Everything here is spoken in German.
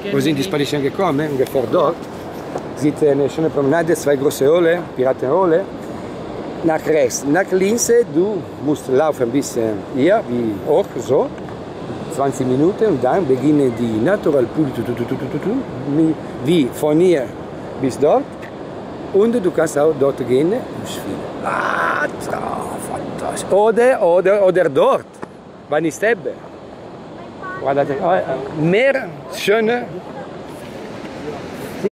Wir sind die Spadischen gekommen, ungefähr dort. Sieht eine schöne Promenade, zwei große Höhle, Piratenhöhle. Nach rechts, nach links, du musst laufen ein bisschen hier, wie hoch, so. 20 Minuten und dann beginnen die Natural Pool, wie von hier bis dort. Und du kannst auch dort gehen und schwimmen. Ah, fantastisch. Oder dort, Banistebbe. Guardate, mehr schöne